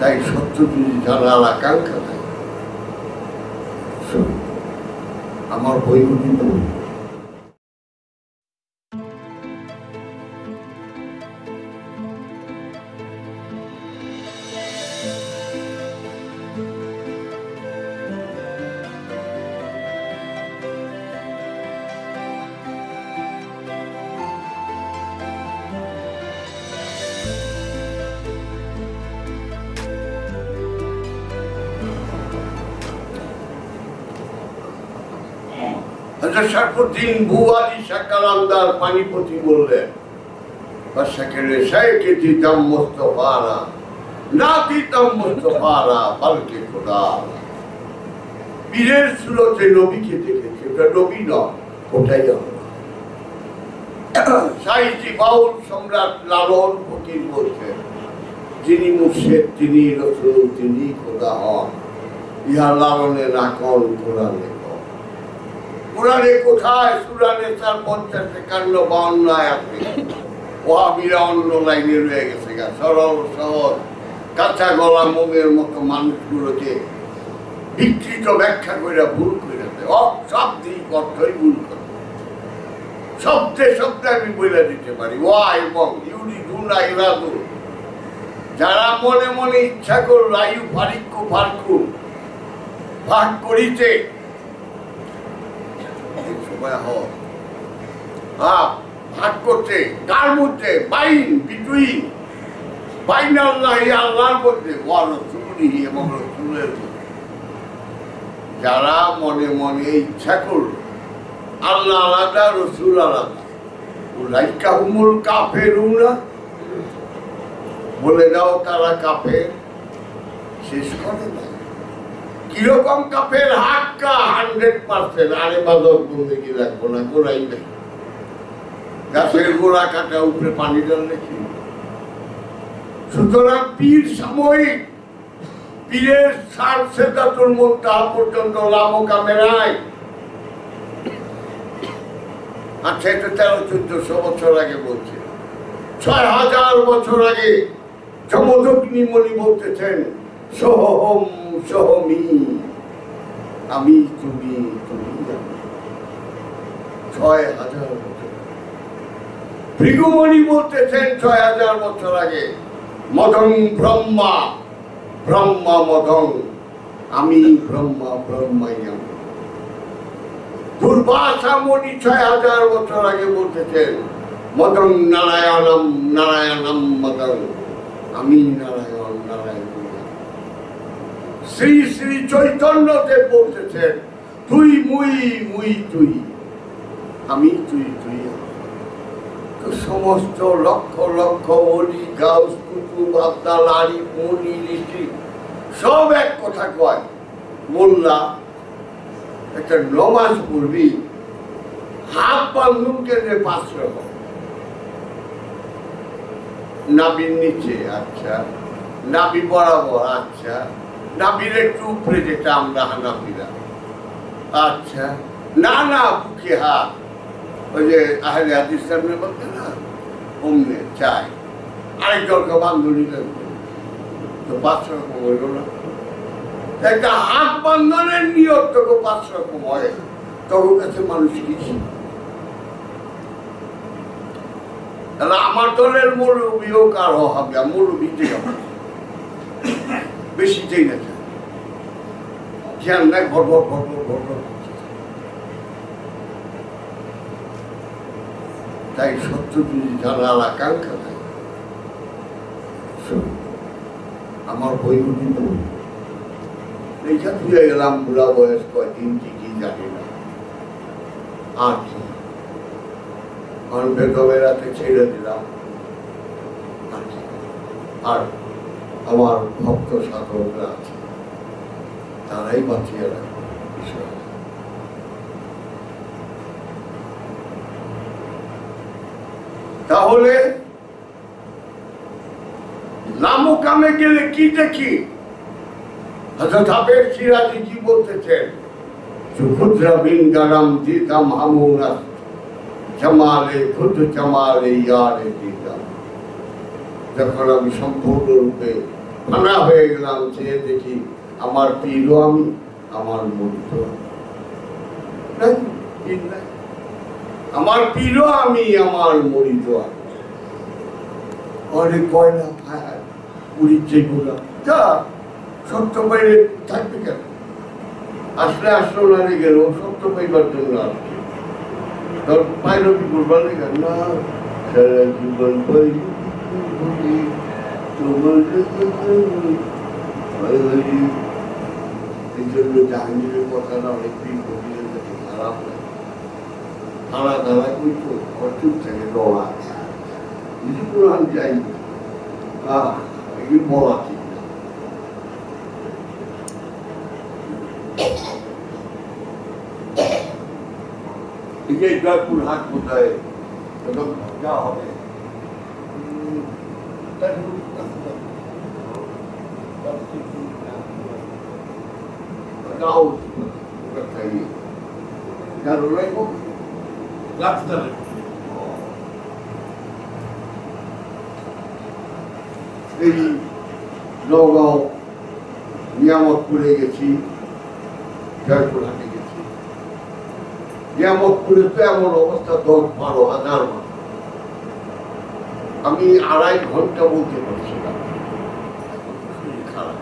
তাই সত্য যদি জানার আকাঙ্ক্ষা থাকে আমার বইগুলো কিন্তু শারফুদ্দিন বুয়ালি কালান্দার পানিপতি বললেন দিতাম মোস্তফারা না দিতাম মোস্তফারা বালকে খোদা। পীরের সুরতে নবীকে দেখেছে, ওটা নবী নয়, ওটাই আমরা। সাহিত্যি বাউল সম্রাট লালন ফকির বলছেন যিনি মুর্শিদ তিনি রসুল তিনি খোদা হন, ইহা লালনের আকল কোরআনে। কোরআনে কোথায়? সূরানে 4, 50, 51, 52 আয়াতে। ওয়াহাবিরা অন্য লাইনে রয়ে গেছে গা। সরল সহজ কাঁচা গলা মোমের মতো মানুষগুলোকে বিকৃত ব্যাখ্যা করে ভুল করে দেয়। অশাব্দিক অর্থই ভুল করে। শব্দে শব্দে আমি বলে দিতে পারি ওয়া এবং ইউরিদুনা ইরাদু। যারা মনে মনে ইচ্ছা করল আয়ু ফারিকু ফারকু ভাগ করিতে ভাগ করতে, কার মধ্যে? বাইন বিটুইন বাইন আল্লাহি, আল্লাহর মধ্যে, ওয়া রাসূলিহি এবং রাসূলের মধ্যে। যারা মনে মনে ইচ্ছা করল আল্লাহ আলাদা রাসূল আলাদা, উলাইকা হুমুল কাফিরুনা, বলে দাও তারা কাফের। শেষ করে না কিরকম কাফের? হাক্কা 100%। আরে বাদর বন্দেগি রাখবো না, গোড়াই নাই। গাছের গোড়া কাটা উপরে পানি ঢাললে কি? সুতরাং পীর সাময়িক, পীরের সার সেদাতুল মুনতাহা পর্যন্ত লাভ কামেরায়। আচ্ছা, এটা 1300-1400 বছর আগে বলছে। 6000 বছর আগে যমদগ্নি মণি বলতেছেন সোহম সোহমি, আমি তুমি তুমি। 6000 বছর। ভৃগুমণি বলতেছেন 6000 বছর আগে মদং ব্রহ্মা ব্রহ্মা মদং, আমি ব্রহ্মা ব্রহ্মাই আমি। দুর্বাসা মণি 6000 বছর আগে বলতেছেন মদং নারায়ণম নারায়ণম মদং, আমি নারায়ণ নারায়ণ। শ্রী শ্রী চৈতন্যদেব বলতেছেন তুই মুই মুই তুই, আমি তুই তুই। তো সমস্ত লক্ষ লক্ষ অলি গাউস কুতুব আব্দাল আরিফ মুনি ঋষি সব এক কথা কয়। মোল্লা একটা নমাজ পড়বি, হাত বান্ধুন কেন্দ্রে 5 রকম, নাবির নিচে, আচ্ছা, নাবি বরাবর, আচ্ছা, নাবির একটু উপরে যেটা আমরা হানাফিরা, আচ্ছা, না না বুকে হাত, ওই যে আহলে হাদিস সামনে বলতে না অমনে চাই, আরেক দলকে বান্ধবী তো 5 রকম হইল না। একটা হাত বান্ধনের নিয়ত তোকে 5 রকম হয়, তোর কাছে মানুষ কি? তাহলে আমার দলের মুরব্বীও কার হবে? মুরব্বী থেকে বেশি চাই না, খেয়াল নাই, ভর ভর ভর ভর ভর। তাই সত্য যদি জানার আকাঙ্ক্ষা থাকে আমার বইগুলো কিন্তু এইটা তুলে গেলাম। বুড়া বয়স কয়দিন কি জানি না, আর কি বেদমের হাতে ছেড়ে দিলাম। আর আমার ভক্ত সাধকরা আছে, তারাই বাঁচিয়ে রাখবে বিষয়। তাহলে লামুকামে গেলে কি দেখি? হযরত হাফেজ সিরাজি কি বলতেছেন? সুখুদ্রা বিন গারাম দিতাম হামুনা জামালে খুদ জামালে ইয়ারে দিতাম। যখন আমি সম্পূর্ণরূপে ফানা হয়ে গেলাম, চেয়ে দেখি আমার পীরও আমি, আমার মরিদ আমার পীরও আমি, আমার মরিদ আমি। অনেক কয় না মরিদ যে বললাম যা সত্য পাইলে থাকবে কেন, আসলে আসলো না রে গেল সত্য পাইবার জন্য আসছে, তোর পাইল কি করবার লেগে না সারা জীবন পাই তোমার এই জন্য জাহাঙ্গীরের কথাটা অনেকদিন খারাপ লাগে। খাড়া দাঁড়া কিন্তু চুপ থেকে ডরা কিছু কোরআন যাই এগুলি বলা ঠিক না। জয়পুর হাট কোথায় যা হবে এই নগাঁও নিয়ামতপুরে গেছি, জয়পুর হাটে গেছি। নিয়ামতপুরে তো এমন অবস্থা 10-12 হাজার মানুষ, আমি 2.5 ঘন্টা বলতে পারছিলাম। খারাপ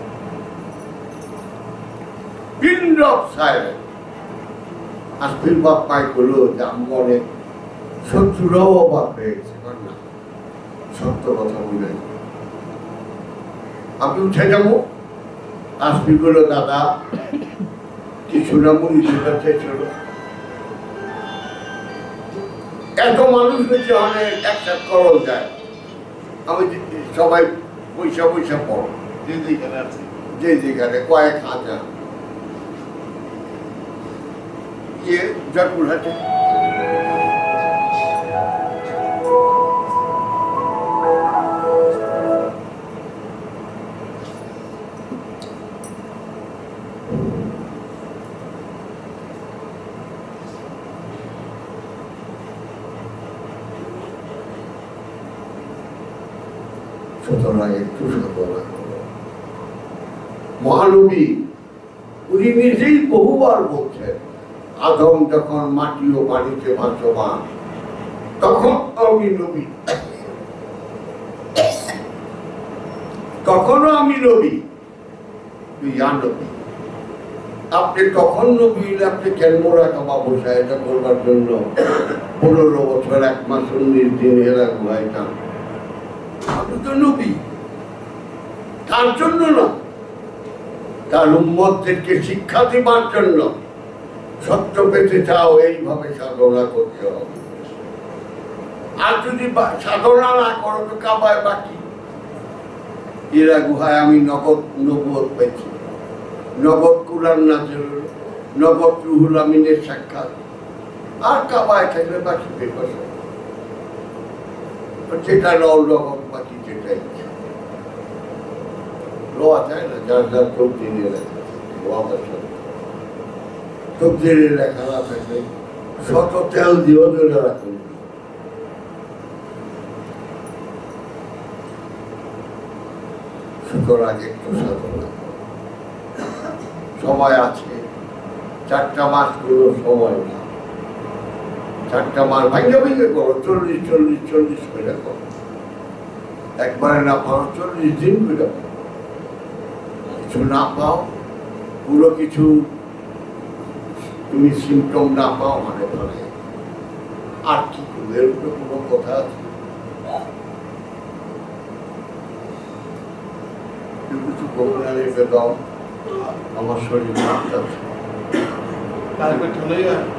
পিন অফ সাইলেন্স। আজকের বাপ পাই করলো যে আমি অনেক শত্রুরাও অবাক হয়ে গেছে, না সত্য কথা বলে আমি উঠে যাবো। আজকে করলো দাদা কিছু না মরিচের কাছে ছিল, এত মানুষ হয়েছে অনেক একসাথে করল যায়, আমি সবাই পয়সা পয়সা পড়ো যে যেখানে আছে, যে যেখানে কয়েক হাজার ইয়ে জয়পুর হাটে সুতরাং একটু সাধনা করো। মহানবী উনি নিজেই বহুবার বলছেন, আদম যখন মাটি ও পানিতে ভাসমান তখন আমি নবী, তখনও আমি নবী, নবী। আপনি তখন নবী, আপনি কেন মোরা কামা বসা এটা করবার জন্য 15 বছর 1 মাস 19 দিন এরা ঘুরাইতাম। আপনি তো নবী, তার জন্য না, তার উম্মতদেরকে শিক্ষা দেবার জন্য। সত্য পেতে চাও এইভাবে সাধনা করতে হবে, আর যদি সাধনা না করো তো কাবায় বাকি। এরা গুহায় আমি নগদ নবুয়ত পেয়েছি, নগদ কুরআন নাযিল, নগদ রুহুল আমিনের সাক্ষাৎ, আর কাবায় থাকলে বাকি পেপার যেটা নগদ বাকি যেটাই লোয়া চায় না। যার যার চোখ জেনে লেখা চোখ জেনে লেখা না থাকলে শত তেল দিয়েও ধরে রাখুন। সুতরাং একটু সাধনা সময় আছে, 4টা মাস কোনো সময় না, 4টা মাস ভাঙ্গে ভাঙ্গে করো, 40 করে করো, একবারে না পারো 40 দিন করে করো। কিছু না পাও, পুরো কিছু তুমি সিমটম না পাও মানে ধরে আর কি করবে, এর উপরে কোনো কথা আছে? কিছু বলতে দাও, আমার শরীর খারাপ আছে।